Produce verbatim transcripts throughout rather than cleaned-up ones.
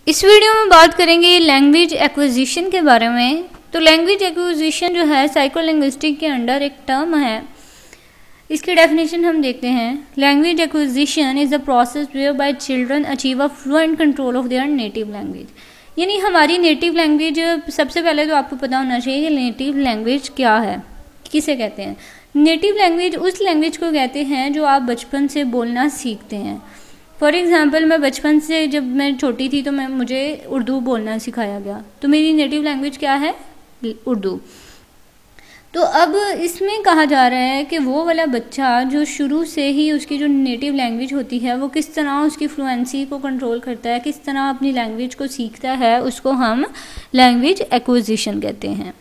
इस वीडियो में बात करेंगे लैंग्वेज एक्विजिशन के बारे में। तो लैंग्वेज एक्विजिशन जो है साइकोलिंग्विस्टिक के अंडर एक टर्म है। इसकी डेफिनेशन हम देखते हैं। Language acquisition is the process whereby children achieve a fluent control of their native language. यानी हमारी नेटिव लैंग्वेज, सबसे पहले तो आपको पता होना चाहिए कि नेटिव लैंग्वेज क्या है, किसे कहते हैं। नेटिव लैंग्वेज उस लैंग्वेज को कहते हैं जो आप बचपन से बोलना सीखते हैं। फॉर एग्ज़ाम्पल, मैं बचपन से, जब मैं छोटी थी तो मैं मुझे उर्दू बोलना सिखाया गया, तो मेरी नेटिव लैंग्वेज क्या है? उर्दू। तो अब इसमें कहा जा रहा है कि वो वाला बच्चा जो शुरू से ही उसकी जो नेटिव लैंग्वेज होती है वो किस तरह उसकी फ्लुएंसी को कंट्रोल करता है, किस तरह अपनी लैंग्वेज को सीखता है, उसको हम लैंग्वेज एक्विजिशन कहते हैं।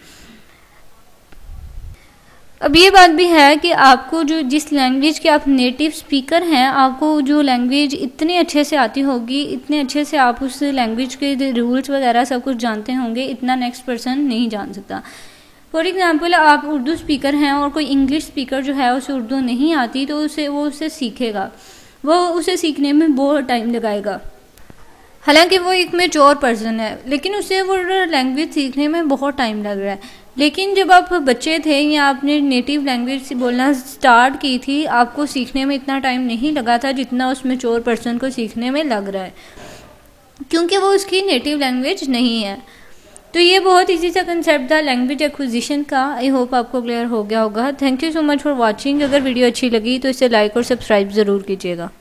अब ये बात भी है कि आपको जो जिस लैंग्वेज के आप नेटिव स्पीकर हैं, आपको जो लैंग्वेज इतने अच्छे से आती होगी, इतने अच्छे से आप उस लैंग्वेज के रूल्स वगैरह सब कुछ जानते होंगे, इतना नेक्स्ट पर्सन नहीं जान सकता। फॉर एग्ज़ाम्पल, आप उर्दू स्पीकर हैं और कोई इंग्लिश स्पीकर जो है उसे उर्दू नहीं आती, तो उसे वो उसे सीखेगा, वो उसे सीखने में बहुत टाइम लगाएगा। हालांकि वो एक मैच्योर पर्सन है, लेकिन उसे वो लैंग्वेज सीखने में बहुत टाइम लग रहा है। लेकिन जब आप बच्चे थे या आपने नेटिव लैंग्वेज से बोलना स्टार्ट की थी, आपको सीखने में इतना टाइम नहीं लगा था जितना उस मैच्योर पर्सन को सीखने में लग रहा है, क्योंकि वो उसकी नेटिव लैंग्वेज नहीं है। तो ये बहुत इजी सा कंसेप्ट था लैंग्वेज एक्विजिशन का। आई होप आपको क्लियर हो गया होगा। Thank you so much for watching. अगर वीडियो अच्छी लगी तो इसे लाइक और सब्सक्राइब ज़रूर कीजिएगा।